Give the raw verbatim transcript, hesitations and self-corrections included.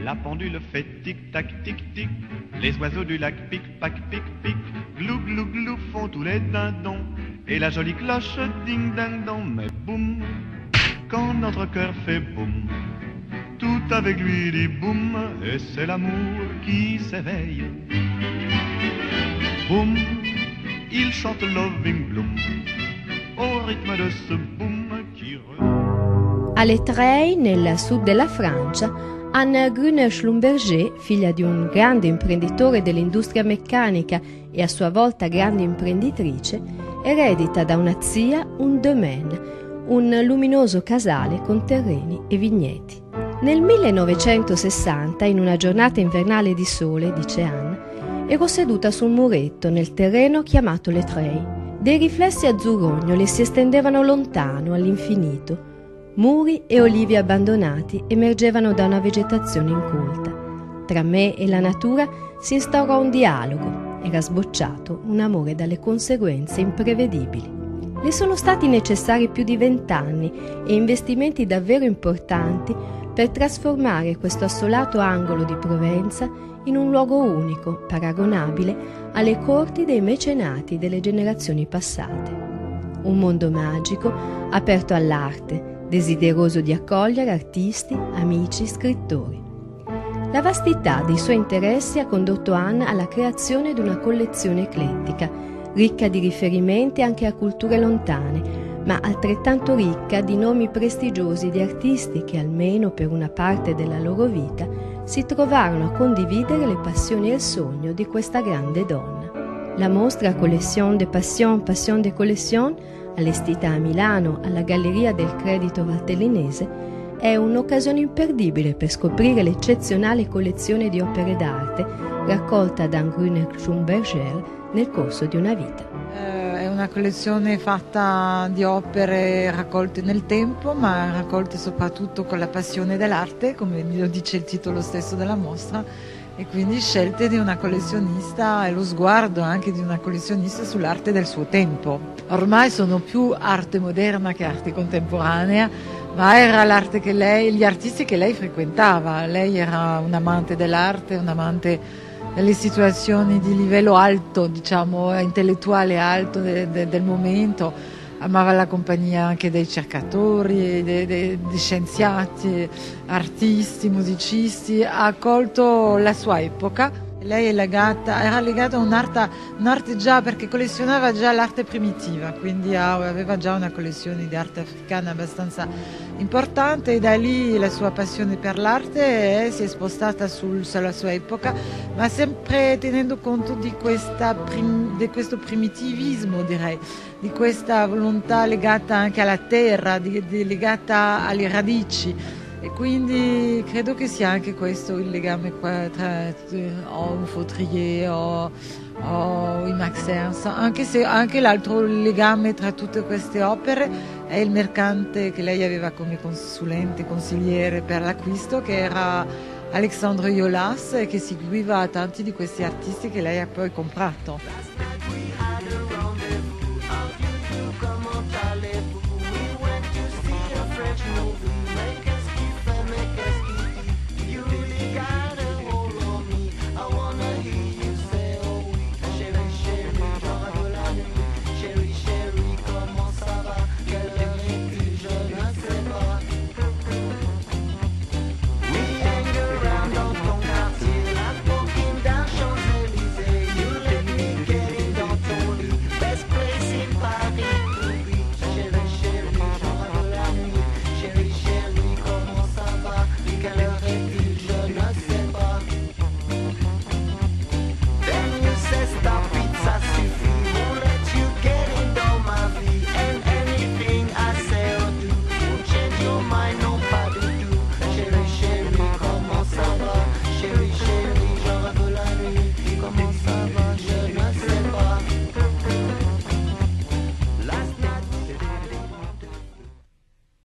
La pendule fait tic-tac, tic-tic. Les oiseaux du lac pic-pac, pic-pic. Glou, glou, glou font tous les dindons. Et la jolie cloche ding-ding-dong. Mais boum, quand notre cœur fait boum, tout avec lui dit boum. Et c'est l'amour qui s'éveille. Boum, il chante Loving Bloom au rythme de ce boom qui re... Alle Treilles, nel sud della Francia, Anne Gruner-Schlumberger, figlia di un grande imprenditore dell'industria meccanica e a sua volta grande imprenditrice, eredita da una zia un domaine, un luminoso casale con terreni e vigneti. Nel millenovecentosessanta, in una giornata invernale di sole, dice Anne, ero seduta sul muretto nel terreno chiamato Les Treilles. Dei riflessi azzurrognoli si estendevano lontano, all'infinito. Muri e olivi abbandonati emergevano da una vegetazione incolta. Tra me e la natura si instaurò un dialogo. Era sbocciato un amore dalle conseguenze imprevedibili. Le sono stati necessari più di vent'anni e investimenti davvero importanti per trasformare questo assolato angolo di Provenza in un luogo unico, paragonabile alle corti dei mecenati delle generazioni passate. Un mondo magico, aperto all'arte, desideroso di accogliere artisti, amici, scrittori. La vastità dei suoi interessi ha condotto Anne alla creazione di una collezione eclettica, ricca di riferimenti anche a culture lontane, ma altrettanto ricca di nomi prestigiosi di artisti che almeno per una parte della loro vita si trovarono a condividere le passioni e il sogno di questa grande donna. La mostra Collection de Passion, Passion de Collection, allestita a Milano alla Galleria del Credito Valtellinese, è un'occasione imperdibile per scoprire l'eccezionale collezione di opere d'arte raccolta da Gruner-Schlumberger nel corso di una vita. È una collezione fatta di opere raccolte nel tempo, ma raccolte soprattutto con la passione dell'arte, come lo dice il titolo stesso della mostra, e quindi scelte di una collezionista e lo sguardo anche di una collezionista sull'arte del suo tempo. Ormai sono più arte moderna che arte contemporanea, ma era l'arte che lei, gli artisti che lei frequentava. Lei era un amante dell'arte, un amante delle situazioni di livello alto, diciamo, intellettuale alto de, de, del momento. Amava la compagnia anche dei cercatori, dei, dei, dei scienziati, artisti, musicisti. Ha accolto la sua epoca. Lei è legata, era legata a un'arte, un'arte già, perché collezionava già l'arte primitiva, quindi aveva già una collezione di arte africana abbastanza importante, e da lì la sua passione per l'arte si è spostata sul, sulla sua epoca, ma sempre tenendo conto di, questa, di questo primitivismo, direi, di questa volontà legata anche alla terra, di, di, legata alle radici. E quindi credo che sia anche questo il legame qua tra o un Fautrier o, o i Max Ernst, anche se anche l'altro legame tra tutte queste opere è il mercante che lei aveva come consulente, consigliere per l'acquisto, che era Alexandre Yolas, e che seguiva tanti di questi artisti che lei ha poi comprato. Come on, parlez-vous? We went to see a French movie.